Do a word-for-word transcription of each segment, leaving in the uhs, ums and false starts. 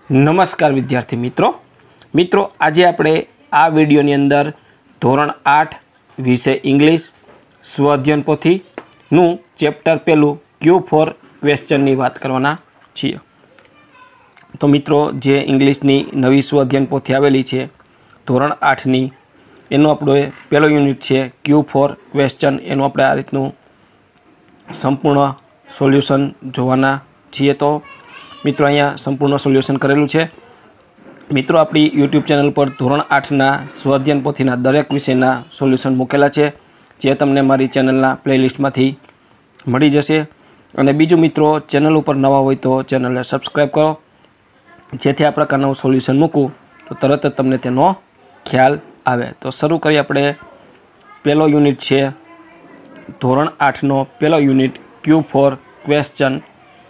નમસ્કાર વિદ્યાર્થી મિત્રો મિત્રો આજે આપણે આ વિડીયોની અંદર ધોરણ આઠ વિષય ઇંગ્લિશ સ્વઅધ્યયન પોથીનું ચેપ્ટર પહેલું ક્યુ ફોર ક્વેશ્ચનની વાત કરવાના છીએ। તો મિત્રો જે ઇંગ્લિશની નવી સ્વઅધ્યયન પોથી આવેલી છે ધોરણ આઠની એનો આપણો પહેલો યુનિટ છે ક્યુ ફોર ક્વેશ્ચન। એનું આપણે આ રીતનું સંપૂર્ણ સોલ્યુશન જોવાના છીએ। તો મિત્રો અહીંયા સંપૂર્ણ સોલ્યુશન કરેલું છે। મિત્રો આપણી યુટ્યુબ ચેનલ પર ધોરણ આઠના સ્વઅધ્યયન પોથીના દરેક વિષયના સોલ્યુશન મૂકેલા છે, જે તમને મારી ચેનલના પ્લેલિસ્ટમાંથી મળી જશે। અને બીજું મિત્રો, ચેનલ ઉપર નવા હોય તો ચેનલને સબસ્ક્રાઈબ કરો, જેથી આ પ્રકારનું સોલ્યુશન મૂકું તો તરત જ તમને તેનો ખ્યાલ આવે। તો શરૂ કરીએ આપણે। પહેલો યુનિટ છે ધોરણ આઠનો પહેલો યુનિટ ક્યુ ફોર ક્વેશ્ચન।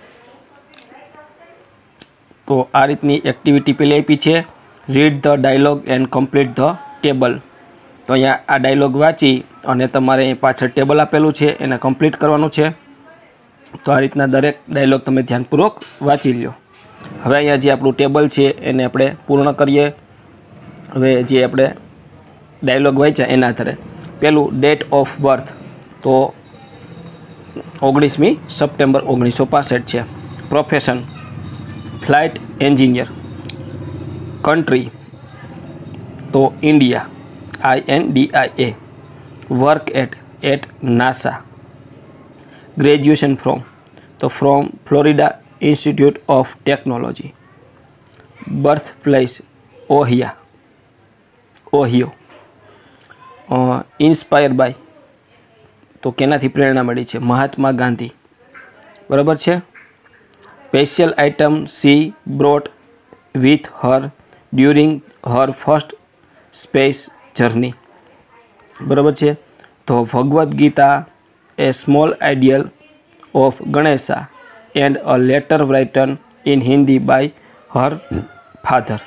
તો આ રીતની એક્ટિવિટી પહેલી આપી છે, read the dialogue and complete the table. તો અહીંયા આ ડાયલોગ વાંચી અને તમારે પાછળ ટેબલ આપેલું છે એને કમ્પ્લીટ કરવાનું છે। તો આ રીતના દરેક ડાયલોગ તમે ધ્યાનપૂર્વક વાંચી લ્યો। હવે અહીંયા જે આપણું ટેબલ છે એને આપણે પૂર્ણ કરીએ। હવે જે આપણે ડાયલોગ વાંચ્યા એના આધારે પહેલું ડેટ ઓફ બર્થ તો ઓગણીસમી સપ્ટેમ્બર ઓગણીસો પાસઠ છે। Profession flight engineer. કન્ટ્રી તો India I N D I A. Work at at NASA. Graduation from તો from Florida Institute of Technology. Birth place Ohio Ohio. Inspire by તો કેનાથી પ્રેરણા મળી છે? મહાત્મા ગાંધી, બરાબર છે। Special item she brought with her during her first space journey, બરાબર છે। તો Bhagavad Gita a small ideal of Ganesha and a letter written in Hindi by her father.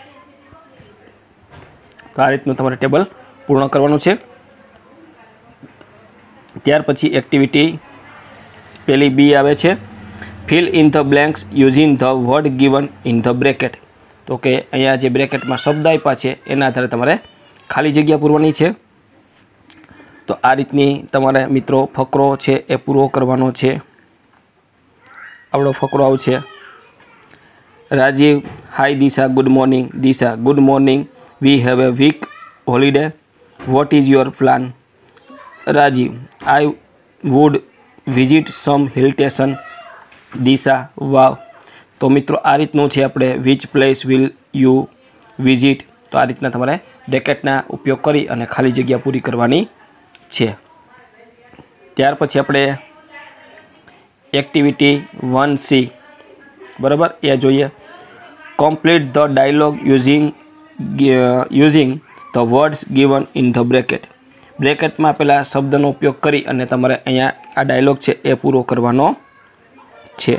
તો આ રીતનું તમારે ટેબલ પૂર્ણ કરવાનું છે। ત્યાર પછી એક્ટિવિટી પેલી બી આવે છે, fill in the blanks using the word given in the bracket. તો કે અહીંયા જે બ્રેકેટમાં શબ્દ આપ્યા છે એના આધારે તમારે ખાલી જગ્યા પૂરવાની છે। તો આ રીતની તમારે મિત્રો ફકરો છે એ પૂરો કરવાનો છે। આપણો ફકરો આવશે, Rajiv hi Disha good morning. Disha good morning, we have a week holiday, what is your plan? Rajiv I would visit some hill station. Disha wow. તો મિત્રો આ રીતનું છે આપણે which place will you visit. તો આ રીતના તમારે બ્રેકેટના ઉપયોગ કરી અને ખાલી જગ્યા પૂરી કરવાની છે। ત્યાર પછી આપણે એક્ટિવિટી વન સી, બરાબર, એ જોઈએ। Complete the dialogue using using the words given in the bracket. બ્રેકેટમાં પેલા શબ્દનો ઉપયોગ કરી અને તમારે અહીંયા આ ડાયલોગ છે એ પૂરો કરવાનો છે।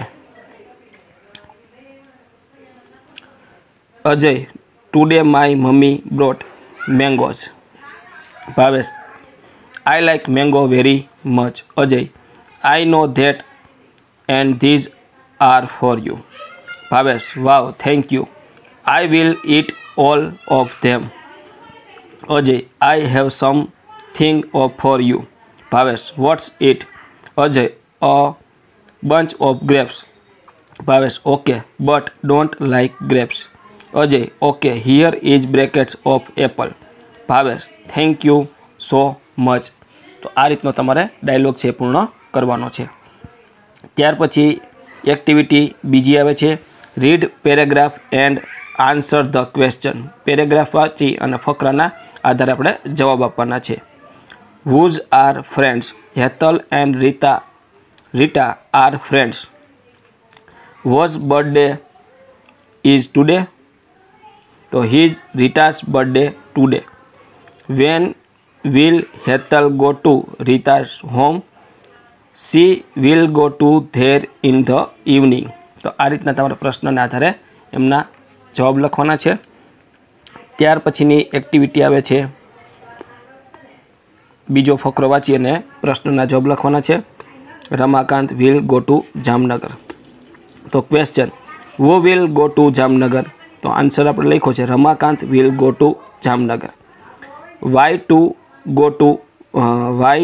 Ajay today my mummy brought mangoes. Bhavesh I like mango very much. Ajay I know that and these are for you. Bhavesh wow thank you, I will eat all of them. Ajay I have something of for you. Bhavesh what's it? Ajay a bunch of grapes। Bhavesh okay but don't like grapes. Ajay okay here is brackets of apple. Bhavesh thank you so much. તો આ રીતનો તમારે dialog છે પૂર્ણ કરવાનો છે। ત્યાર પછી એક્ટિવિટી બીજી આવે છે, read paragraph and answer the question. Paragraph વાંચી અને ફકરાના આધારે આપણે જવાબ આપવાના છે। Whose are friends? Hetal and Rita Rita are friends. Whose birthday is today? So his Rita's birthday today. When will Hetal go to Rita's home? She will go to there in the evening. તો આ રીતના તમારા પ્રશ્નના આધારે એમના જવાબ લખવાના છે। ત્યાર પછીની એક્ટિવિટી આવે છે, બીજો ફકરો વાંચી અને પ્રશ્નના જવાબ લખવાના છે। Ramakant will go to Jamnagar. તો question, who will go to Jamnagar? तो आंसर આપણે લખ્યો છે Ramakant will go to Jamnagar. Why to go to why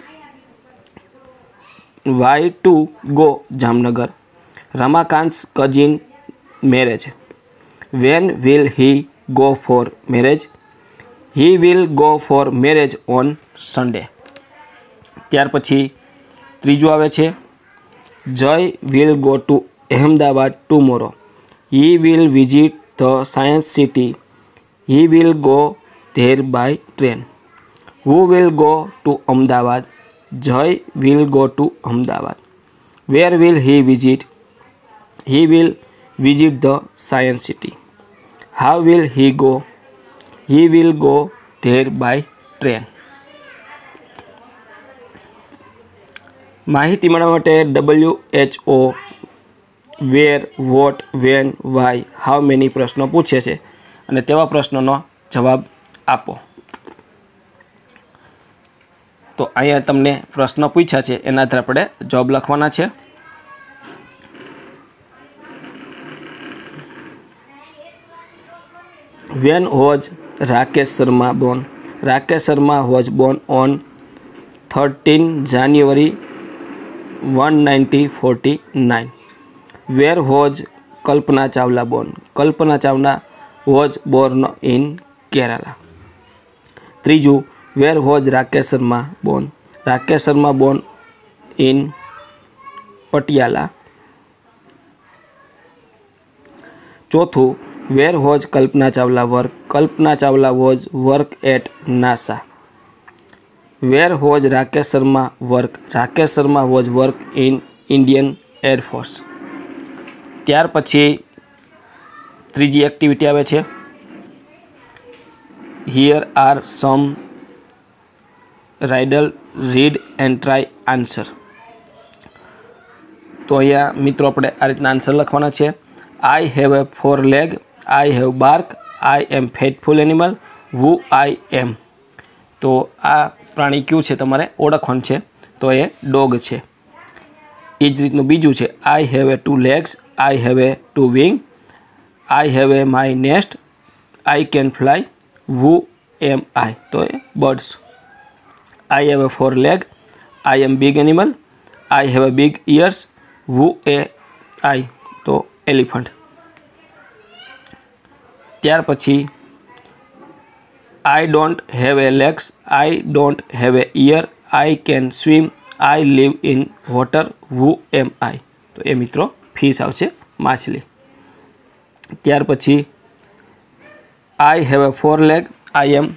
why to go Jamnagar. રમાકાંત's cousin marriage. When will he go for marriage? He will go for marriage on Sunday. ત્યાર પછી ત્રીજું આવે છે જય will go to Ahmedabad tomorrow. He will visit the science city. He will go there by train. Who will go to Ahmedabad? Jay will go to Ahmedabad. Where will he visit? He will visit the science city. How will he go? He will go there by train. માહિતી મેળવવા માટે W H O where what when why how many પ્રશ્નો પૂછે છે અને તેવા પ્રશ્નોનો જવાબ આપો. તો અહીંયા તમને પ્રશ્ન પૂછ્યા છે એના આધારે આપણે જવાબ લખવાના છે. When was Rakesh Sharma born? Rakesh Sharma was born on thirteenth January nineteen forty-nine. Where was Kalpana Chawla born? Kalpana Chawla was born in Kerala. ત્રીજું Where was Rakesh Sharma born? Rakesh Sharma born in Patiala. ચોથું Where was Kalpana Chawla work? Kalpana Chawla was work at NASA. Where was Rakesh Sharma work? Rakesh Sharma was work in Indian Air Force. ત્યાર પછી ત્રીજી activity આવે છે Here are some riddle, read and try answer. તો અહીંયા મિત્રો આપણે આ રીતના આન્સર લખવાના છે. I have a four leg. I have bark. I am faithful animal. Who I am. તો આ પ્રાણી કયું છે તમારે ઓળખવાનું છે તો એ ડોગ છે. એ જ રીતનું બીજું છે I have a two legs. I have a two wing. I have a my nest. I can fly. Who am I. તો એ birds. I have a four leg. I am big animal. I have a big ears. Who am I. તો elephant. ત્યાર પછી I don't have a legs. I don't have a ear. I can swim. I live in water. Who am I. તો એ મિત્રો fish આવશે માછલી. ત્યાર પછી I have a four leg. I am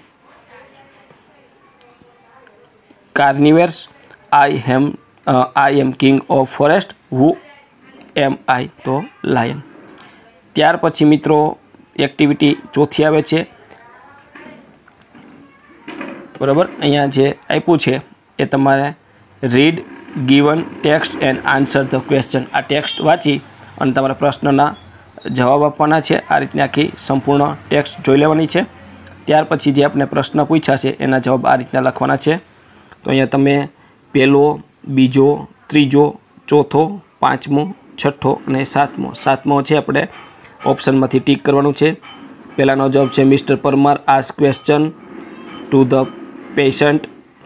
carnivores. I am uh, I am king of forest. Who am I. તો lion. ત્યાર પછી મિત્રો એક્ટિવિટી ચોથી આવે છે બરાબર. અહીંયા જે આપ્યું છે એ તમારે read given text and answer the question. આ ટેક્સ્ટ વાંચી અને તમારા પ્રશ્નના જવાબ આપવાના છે. આ રીતની આખી સંપૂર્ણ ટેક્સ્ટ જોઈ લેવાની છે. ત્યાર પછી જે આપણે પ્રશ્ન પૂછ્યા છે એના જવાબ આ રીતના લખવાના છે. તો અહીંયા તમે પહેલો, બીજો, ત્રીજો, ચોથો, પાંચમો, છઠ્ઠો અને સાતમો સાતમો છે આપણે ઓપ્શનમાંથી ટીક કરવાનું છે. પહેલાનો જવાબ છે mister Parmar ask question to the patient.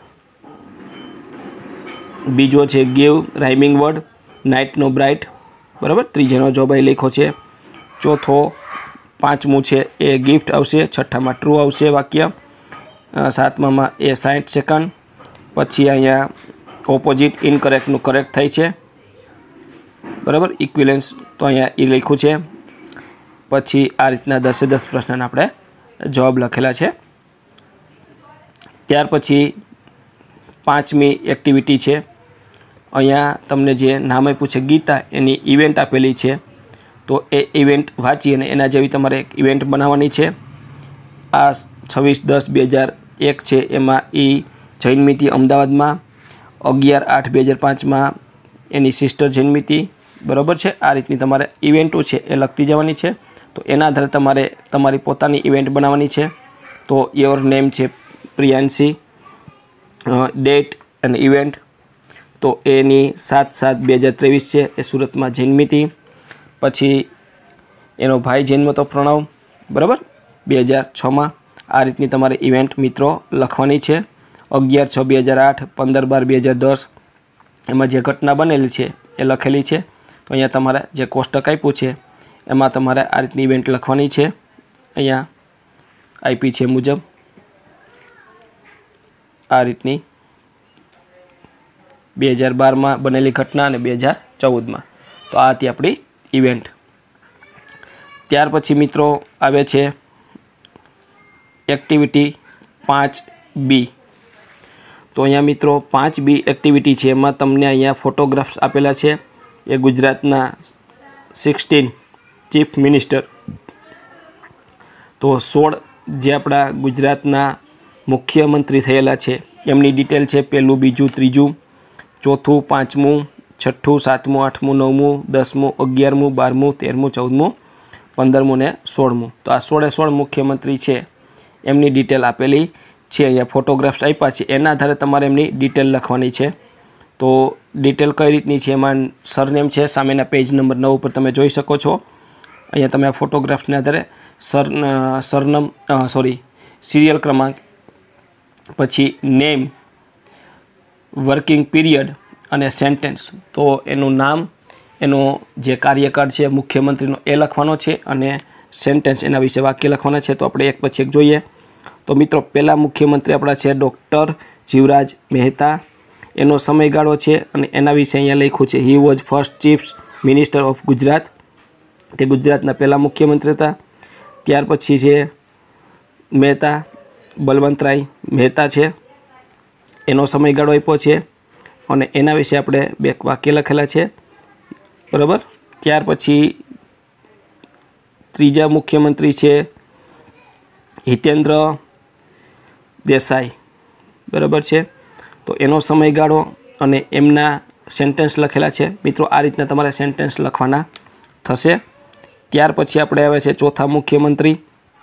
બીજો છે ગીવ રાઇમિંગ વર્ડ નાઇટનો બ્રાઇટ બરાબર. ત્રીજાનો જવાબ અહીં લખ્યો છે. ચોથો, પાંચમું છે એ ગિફ્ટ આવશે. છઠ્ઠામાં ટ્રુ આવશે વાક્ય. સાતમામાં એ સાઠ સેકન્ડ. પછી અહીંયા ઓપોઝિટ ઇનકરેક્ટનું કરેક્ટ થાય છે બરાબર. ઇક્વિલેન્સ તો અહીંયા એ લખ્યું છે. પછી આ રીતના દસે દસ પ્રશ્નના આપણે જવાબ લખેલા છે. ત્યાર પછી પાંચમી એક્ટિવિટી છે. અહીંયા તમને જે નામ આપ્યું છે ગીતા એની ઇવેન્ટ આપેલી છે. તો એ ઇવેન્ટ વાંચી અને એના જેવી તમારે એક ઇવેન્ટ બનાવવાની છે. આ છવ્વીસ દસ બે હજાર એક છે એમાં એ જન્મી હતી અમદાવાદમાં. અગિયાર આઠ બે હજાર પાંચમાં એની સિસ્ટર જન્મી હતી બરાબર છે. આ રીતની તમારે ઇવેન્ટો છે એ લખતી જવાની છે. તો એના આધારે તમારે તમારી પોતાની ઇવેન્ટ બનાવવાની છે. તો યોર નેમ છે પ્રિયાંશી. ડેટ અને ઇવેન્ટ તો એની સાત સાત બે હજાર ત્રેવીસ છે એ સુરતમાં જન્મી હતી. પછી એનો ભાઈ જન્મ તો પ્રણવ, બરાબર, બે હજાર છમાં આ રીતની તમારે ઇવેન્ટ મિત્રો લખવાની છે. અગિયાર છ બે હજાર આઠ, પંદર બાર બે હજાર દસ એમાં જે ઘટના બનેલી છે એ લખેલી છે. તો અહીંયા તમારે જે કોષ્ટક આપ્યું છે એમાં તમારે આ રીતની ઇવેન્ટ લખવાની છે. અહીંયા આઈપી છે મુજબ આ રીતની બે હજાર બારમાં બનેલી ઘટના અને બે હજાર ચૌદમાં. તો આ હતી આપણી ઇવેન્ટ. ત્યાર પછી મિત્રો આવે છે એક્ટિવિટી પાંચ બી. તો અહીંયા મિત્રો પાંચ બી એક્ટિવિટી છે, એમાં તમને અહીંયા ફોટોગ્રાફ્સ આપેલા છે. એ ગુજરાતના સિક્સટીન ચીફ મિનિસ્ટર, તો સોળ જે આપણા ગુજરાતના મુખ્યમંત્રી થયેલા છે એમની ડિટેલ છે. પહેલું, બીજું, ત્રીજું, ચોથું, પાંચમું, છઠ્ઠું, સાતમું, આઠમું, નવમું, દસમું, અગિયારમું, બારમું, તેરમું, ચૌદમું, પંદરમું ને સોળમું. તો આ સોળે સોળ મુખ્યમંત્રી છે એમની ડિટેલ આપેલી છે. અહીંયા ફોટોગ્રાફ્સ આપ્યા છે, એના આધારે તમારે એમની ડિટેલ લખવાની છે. તો ડિટેલ કઈ રીતની છે, એમાં સરનેમ છે સામેના પેજ નંબર નવ ઉપર તમે જોઈ શકો છો. અહીંયા તમે આ ફોટોગ્રાફ્સને આધારે સર સરનામ સોરી સિરિયલ ક્રમાંક, પછી નેમ, વર્કિંગ પીરિયડ અને સેન્ટેન્સ. તો એનું નામ, એનો જે કાર્યકાળ છે મુખ્યમંત્રીનો એ લખવાનો છે, અને સેન્ટેન્સ એના વિશે વાક્ય લખવાના છે. તો આપણે એક પછી એક જોઈએ. તો મિત્રો પહેલાં મુખ્યમંત્રી આપણા છે ડૉક્ટર જીવરાજ મહેતા. એનો સમયગાળો છે અને એના વિશે અહીંયા લખ્યું છે he was first chief minister of Gujarat. તે ગુજરાતના પહેલાં મુખ્યમંત્રી હતા. ત્યાર પછી છે મહેતા, બલવંતરાય મહેતા છે, એનો સમયગાળો આપ્યો છે અને એના વિશે આપણે બે વાક્ય લખેલા છે, બરાબર. ત્યાર પછી ત્રીજા મુખ્યમંત્રી છે હિતેન્દ્ર દેસાઈ, બરાબર છે. તો એનો સમયગાળો અને એમના સેન્ટેન્સ લખેલા છે. મિત્રો આ રીતના તમારે સેન્ટેન્સ લખવાના થશે. ત્યાર પછી આપણે આવે છે ચોથા મુખ્યમંત્રી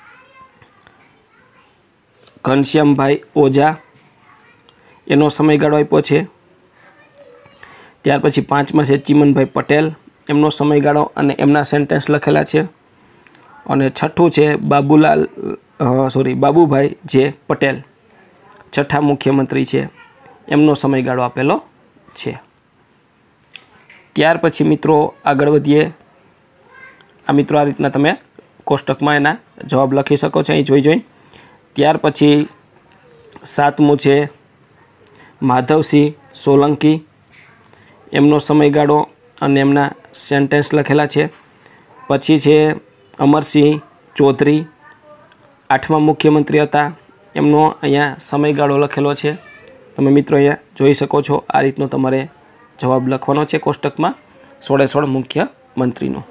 ઘનશ્યામભાઈ ઓઝા. એનો સમયગાળો આપ્યો છે. ત્યાર પછી પાંચમા છે ચીમનભાઈ પટેલ. એમનો સમયગાળો અને એમના સેન્ટેન્સ લખેલા છે. અને છઠ્ઠું છે બાબુલાલ સોરી બાબુભાઈ જે પટેલ, છઠ્ઠા મુખ્યમંત્રી છે, એમનો સમયગાળો આપેલો છે. ત્યાર પછી મિત્રો આગળ વધીએ. આ મિત્રો આ રીતના તમે કોષ્ટકમાં એના જવાબ લખી શકો છો અહીં જોઈ જોઈને. ત્યાર પછી સાતમું છે માધવસિંહ સોલંકી. એમનો સમયગાળો અને એમના સેન્ટેન્સ લખેલા છે. પછી છે અમરસિંહ ચૌધરી, આઠમા મુખ્યમંત્રી હતા. એમનો અહીંયા સમયગાળો લખેલો છે. તમે મિત્રો અહીંયા જોઈ શકો છો. આ રીતનો તમારે જવાબ લખવાનો છે કોષ્ટકમાં સોળે સોળ મુખ્યમંત્રીનો.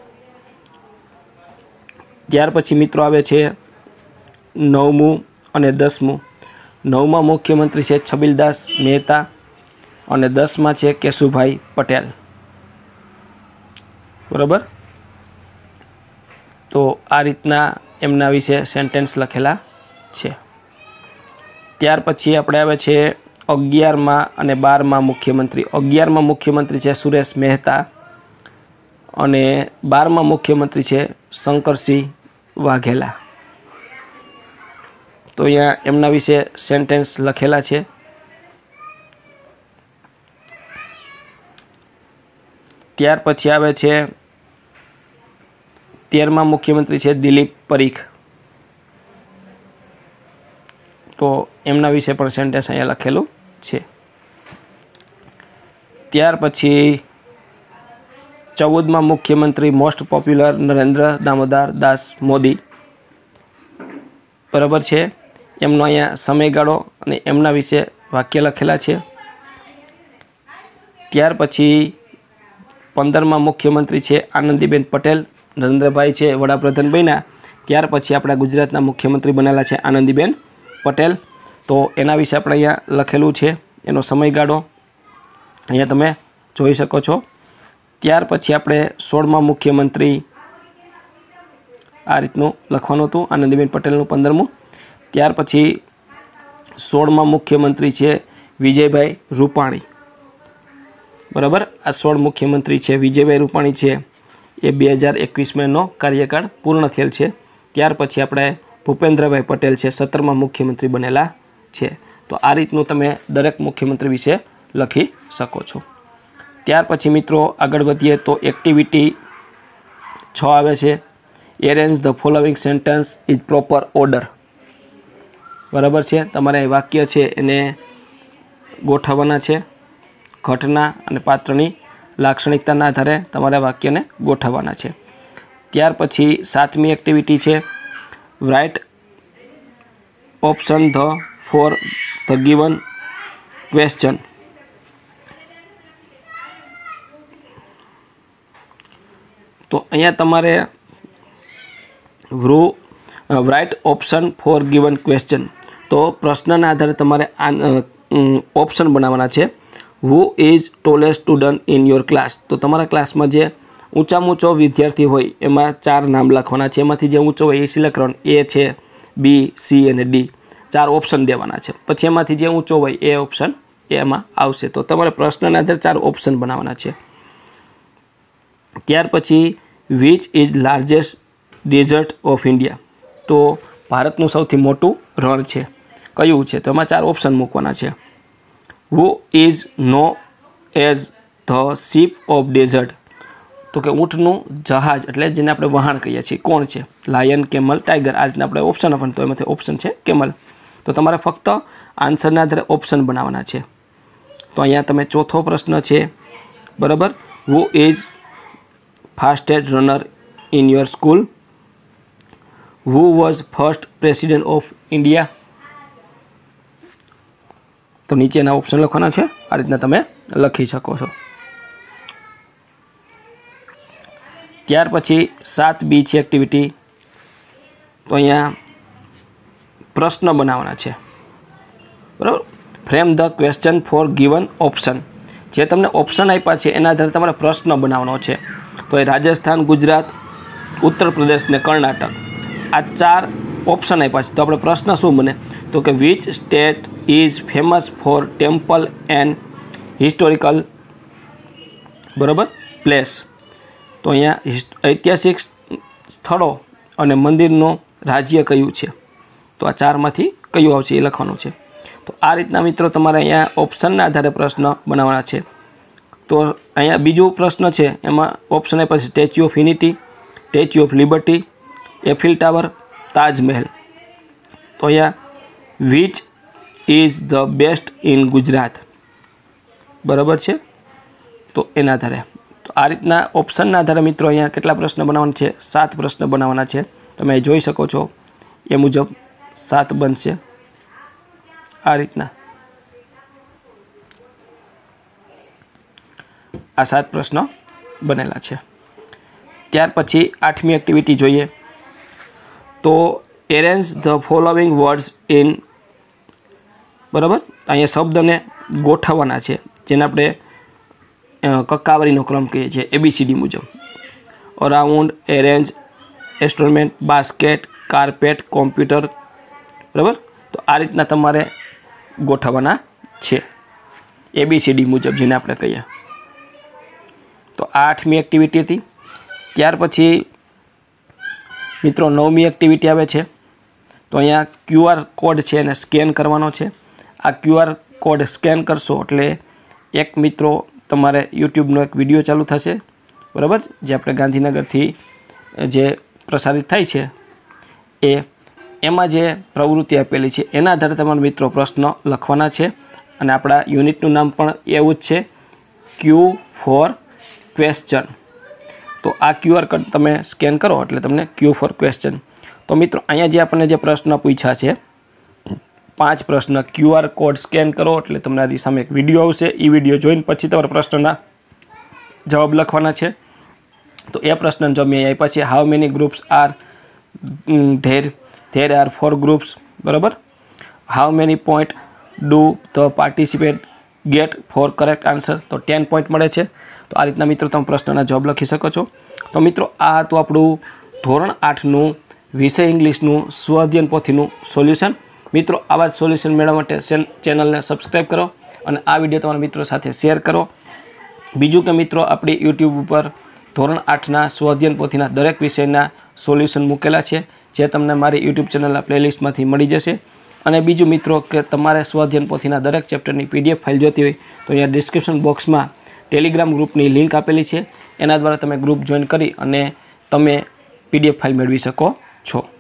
ત્યાર પછી મિત્રો આવે છે નવમું અને દસમું. નવમા મુખ્યમંત્રી છે છબીલદાસ મહેતા અને દસમાં છે કેશુભાઈ પટેલ, બરાબર. તો આ રીતના એમના વિશે સેન્ટેન્સ લખેલા છે. ત્યાર પછી આપણે આવે છે અગિયારમાં અને બારમાં મુખ્યમંત્રી. અગિયારમાં મુખ્યમંત્રી છે સુરેશ મહેતા અને બારમાં મુખ્યમંત્રી છે શંકરસિંહ વાઘેલા. તો અહીંયા એમના વિશે સેન્ટેન્સ લખેલા છે. ત્યાર પછી આવે છે તેરમા મુખ્યમંત્રી છે દિલીપ પરીખ. તો એમના વિશે પણ સેન્ટેન્સ અહીંયા લખેલું છે. ત્યાર પછી ચૌદમા મુખ્યમંત્રી મોસ્ટ પોપ્યુલર નરેન્દ્ર દામોદર દાસ મોદી, બરાબર છે. એમનો અહીંયા સમયગાળો અને એમના વિશે વાક્ય લખેલા છે. ત્યાર પછી પંદરમા મુખ્યમંત્રી છે આનંદીબેન પટેલ. નરેન્દ્રભાઈ છે વડાપ્રધાન બન્યા ત્યાર પછી આપણા ગુજરાતના મુખ્યમંત્રી બનેલા છે આનંદીબેન પટેલ. તો એના વિશે આપણે અહીંયા લખેલું છે, એનો સમયગાળો અહીંયા તમે જોઈ શકો છો. ત્યાર પછી આપણે સોળમા મુખ્યમંત્રી આ રીતનું લખવાનું હતું આનંદીબેન પટેલનું પંદરમું. ત્યાર પછી સોળમા મુખ્યમંત્રી છે વિજયભાઈ રૂપાણી, બરાબર. આ સોળ મુખ્યમંત્રી છે વિજયભાઈ રૂપાણી છે. એ બે હજાર એકવીસમાંનો કાર્યકાળ પૂર્ણ થયેલ છે। ત્યાર પછી આપણે ભૂપેન્દ્રભાઈ પટેલ છે સત્તરમાં મુખ્યમંત્રી બનેલા છે। તો આ રીતનું તમે દરેક મુખ્યમંત્રી વિશે લખી શકો છો। ત્યાર પછી મિત્રો આગળ વધીએ તો એક્ટિવિટી છ આવે છે, arrange the following sentence is proper order. બરાબર છે, તમારે વાક્ય છે એને ગોઠવવાના છે, ઘટના અને પાત્રની લાક્ષણિકતાના આધારે તમારે વાક્યને ગોઠવવાના છે। ત્યાર પછી સાતમી એક્ટિવિટી છે right option the for the given question. તો અહીંયા તમારે વ્રુ right option for given question, તો પ્રશ્નના આધારે તમારે ઓપ્શન બનાવવાના છે। Who is tallest student in your class, તો તમારા ક્લાસમાં જે ઊંચામાં ઊંચો વિદ્યાર્થી હોય એમાં ચાર નામ લખવાના છે, એમાંથી જે ઊંચો હોય એ સિલેક્ટ કરવાનું, એ છે, બી, સી અને ડી, ચાર ઓપ્શન દેવાના છે। પછી એમાંથી જે ઊંચો હોય એ ઓપ્શન એમાં આવશે। તો તમારે પ્રશ્નના આધારે ચાર ઓપ્શન બનાવવાના છે। ત્યાર પછી which is largest desert of India, તો ભારતનું સૌથી મોટું રણ છે કયું છે, તો એમાં ચાર ઓપ્શન મૂકવાના છે। Who is known as the ship of desert, તો કે ઊંટનું જહાજ એટલે જેને આપણે વહાણ કહીએ છીએ કોણ છે, લાયન, કેમલ, ટાઈગર, આ રીતના આપણે ઓપ્શન આપવાનું, તો એમાંથી ઓપ્શન છે કેમલ। તો તમારે ફક્ત આન્સરના આધારે ઓપ્શન બનાવવાના છે। તો અહીંયા તમે ચોથો પ્રશ્ન છે બરાબર, who is fastest runner in your school, who was first president of India, તો નીચેના ઓપ્શન લખવાના છે, આ રીતના તમે લખી શકો છો। ત્યાર પછી સાત બી છે એક્ટિવિટી, તો અહીંયા પ્રશ્ન બનાવવાના છે બરાબર। Frame the question for given option, જે તમને ઓપ્શન આપ્યા છે એના આધારે તમારે પ્રશ્ન બનાવવાનો છે। તો એ રાજસ્થાન, ગુજરાત, ઉત્તર પ્રદેશ ને કર્ણાટક, આ ચાર ઓપ્શન આપ્યા છે। તો આપણે પ્રશ્ન શું બને, તો કે which state is famous for temple and historical બરાબર પ્લેસ, તો અહીંયા ઐતિહાસિક સ્થળો અને મંદિરનું રાજ્ય કયું છે, તો આ ચારમાંથી કયું આવશે એ લખવાનું છે। તો આ રીતના મિત્રો તમારે અહીંયા ઓપ્શનના આધારે પ્રશ્ન બનાવવાના છે। તો અહીંયા બીજો પ્રશ્ન છે એમાં ઓપ્શન આપ્યા છે Statue of Unity, Statue of Liberty, Eiffel Tower, Taj Mahal, તો અહીંયા which is the best in Gujarat બરાબર છે, તો એના આધારે તો આ રીતના ઓપ્શનના આધારે મિત્રો અહીંયા કેટલા પ્રશ્ન બનાવવાના છે, સાત પ્રશ્ન બનાવવાના છે। તમે જોઈ શકો છો એ મુજબ સાત બનશે આ રીતના, આ સાત પ્રશ્ન બનેલા છે। ત્યાર પછી આઠમી એક્ટિવિટી જોઈએ તો arrange the following words in બરાબર, અહીંયા શબ્દને ગોઠવવાના છે જેને આપણે કક્કાવરીનો ક્રમ કહીએ છીએ એબીસીડી મુજબ, around, arrange, instrument, basket, carpet, computer બરાબર। તો આ રીતના તમારે ગોઠવવાના છે એબીસીડી મુજબ જેને આપણે કહીએ। તો આ આઠમી એક્ટિવિટી હતી। ત્યાર પછી મિત્રો નવમી એક્ટિવિટી આવે છે, તો અહીંયા ક્યુઆર કોડ છે એને સ્કેન કરવાનો છે। આ ક્યુઆર કોડ સ્કેન કરશો એટલે એક મિત્રો તમારે યુટ્યુબનો એક વિડીયો ચાલુ થશે બરાબર, જે આપણે ગાંધીનગરથી જે પ્રસારિત થાય છે એ એમાં જે પ્રવૃત્તિ આપેલી છે એના આધારે તમારા મિત્રો પ્રશ્ન લખવાના છે। અને આપણા યુનિટનું નામ પણ એવું જ છે, ક્યુ ફોર ક્વેશ્ચન। તો આ ક્યુઆર કોડ તમે સ્કેન કરો એટલે તમને ક્યુ ફોર ક્વેશ્ચન। તો મિત્રો અહીંયા જે આપણને જે પ્રશ્ન પૂછ્યા છે પાંચ પ્રશ્ન, ક્યુઆર કોડ સ્કેન કરો એટલે તમારી સામે એક વિડીયો આવશે, એ વિડીયો જોઈને પછી તમારા પ્રશ્નના જવાબ લખવાના છે। તો એ પ્રશ્ન જો મેં આપ્યા છે, how many groups are there, there are four groups બરાબર, how many point do the participate get for correct answer, તો ટેન પોઈન્ટ મળે છે। તો આ રીતના મિત્રો તમે પ્રશ્નના જવાબ લખી શકો છો। તો મિત્રો આ હતું આપણું ધોરણ આઠનું વિષય ઇંગ્લિશનું સ્વ અધ્યયન પોથીનું સોલ્યુશન। મિત્રો આવા જ સોલ્યુશન મેળવવા માટે ચેનલને સબસ્ક્રાઈબ કરો અને આ વિડીયો તમારા મિત્રો સાથે શેર કરો। બીજું કે મિત્રો આપણી યુટ્યુબ ઉપર ધોરણ આઠના સ્વાધ્યાયન પોથીના દરેક વિષયના સોલ્યુશન મૂકેલા છે, જે તમને મારી યુટ્યુબ ચેનલના પ્લેલિસ્ટમાંથી મળી જશે. અને બીજું મિત્રો કે તમારે સ્વાધ્યાયન પોથીના દરેક ચેપ્ટરની પીડીએફ ફાઇલ જોતી હોય તો અહીંયા ડિસ્ક્રિપ્શન બોક્સમાં ટેલિગ્રામ ગ્રુપની લિંક આપેલી છે. એના દ્વારા તમે ગ્રુપ જોઈન કરી અને તમે પીડીએફ ફાઇલ મેળવી શકો છો.